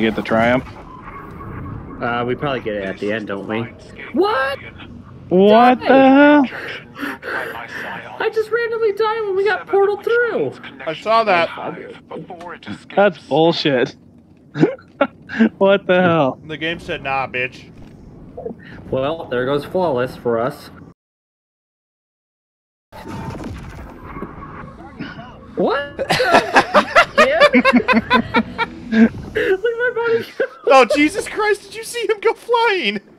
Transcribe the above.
get the triumph? We probably get it at the end, don't we? What? What the hell? I just randomly died when we got portaled through. I saw that. That's bullshit. What the hell? The game said, nah, bitch. Well, there goes flawless for us. What? Look at my body. Oh, Jesus Christ, did you see him go flying?